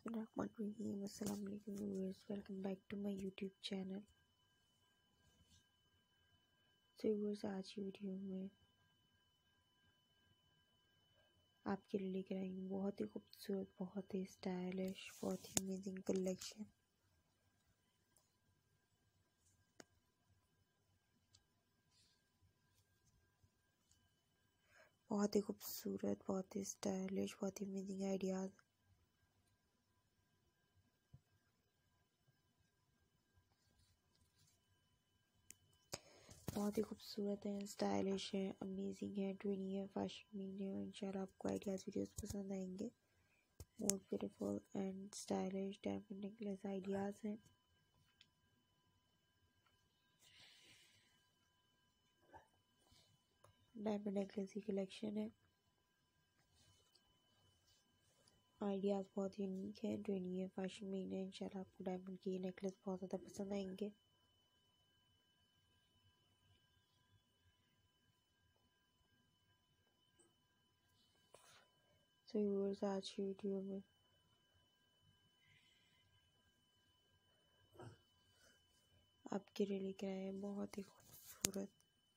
अस्सलाम वालेकुम viewers, welcome back to my YouTube channel. तो व्यूअर्स, आज की वीडियो में आपके लिए लेकर आई हूँ बहुत ही खूबसूरत, बहुत ही स्टाइलिश, बहुत ही अमेजिंग कलेक्शन। बहुत ही खूबसूरत, बहुत ही स्टाइलिश, बहुत ही अमेजिंग आइडियाज़। बहुत ही खूबसूरत है, स्टाइलिश है, अमेजिंग है, ट्रेंडी है, फैशन है। इंशाल्लाह आपको आइडियाज़ वीडियोस पसंद आएंगे। More beautiful and stylish diamond necklace ideas हैं। डायमंड नेकलेस की कलेक्शन है। आइडियाज़ बहुत यूनिक है, ट्रेंडी है, फैशन में है। इंशाल्लाह आपको डायमंड की नेकलेस बहुत ज़्यादा पसंद आएंगे। तो व्यूअर्स, आज की वीडियो में आपके लिए लेकर आए हैं बहुत ही खूबसूरत,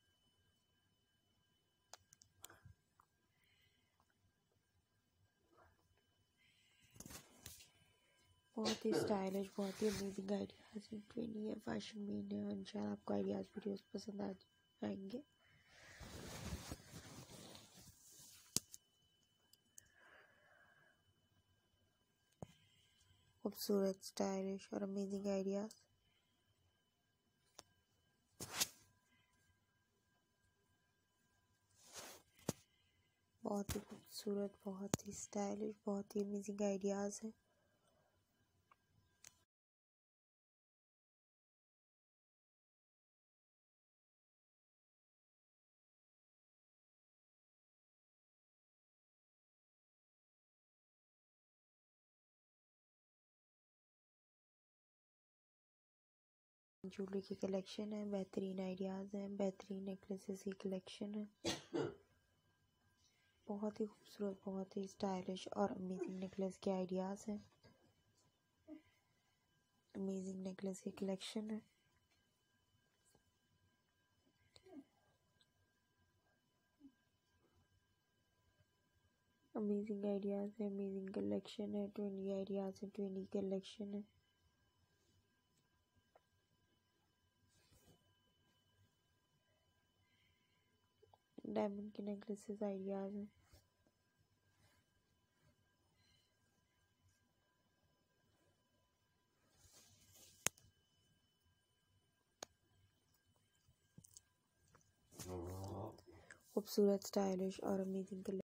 बहुत ही स्टाइलिश, बहुत ही अमेजिंग आइडियाज़ हैं। ट्रेंडी है, फैशन में है। इंशाल्लाह आपको आइडियाज़ वीडियोस पसंद आ आएंगे। खूबसूरत, स्टाइलिश और अमेजिंग आइडियाज़। बहुत ही खूबसूरत, बहुत ही स्टाइलिश, बहुत ही अमेजिंग आइडियाज़ हैं। ज्वेलरी की कलेक्शन है, बेहतरीन आइडियाज़ हैं, बेहतरीन नेकलेसेस की कलेक्शन है। बहुत ही खूबसूरत, बहुत ही स्टाइलिश और अमेजिंग नेकलेस के आइडियाज़ हैं। अमेजिंग नेकलेस की कलेक्शन है। अमेजिंग आइडियाज़ है, अमेजिंग कलेक्शन है, ट्रेंडी आइडियाज़ है, ट्रेंडी कलेक्शन है। डायमंड के नेकलेसेस आइडियाज़ हैं। खूबसूरत, स्टाइलिश और अमेजिंग